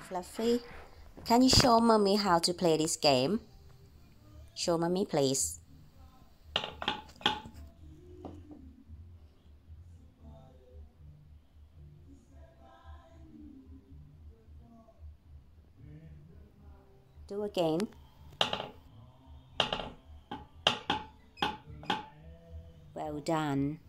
Fluffy, can you show mommy how to play this game? Show mommy, please. Do again. Well done.